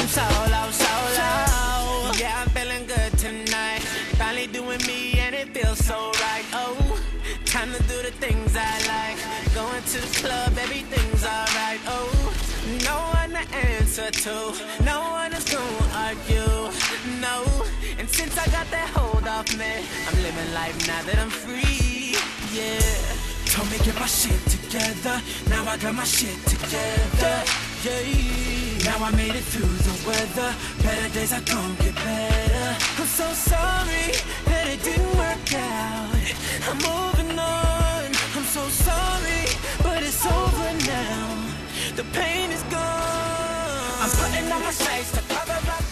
solo, solo. Yeah, I'm feeling good tonight. Finally doing me and it feels so right. Oh, time to do the things I like. Going to the club, everything's alright. Oh, no one to answer to, no one is gonna argue, no. And since I got that hold off me, I'm living life now that I'm free, yeah. Told me get my shit together, now I got my shit together, yeah. Now I made it through the weather, better days are gonna get better. I'm so sorry that it didn't work out, I'm moving on. I'm so sorry, but it's over now, the pain is gone. I'm putting on my shades to cover up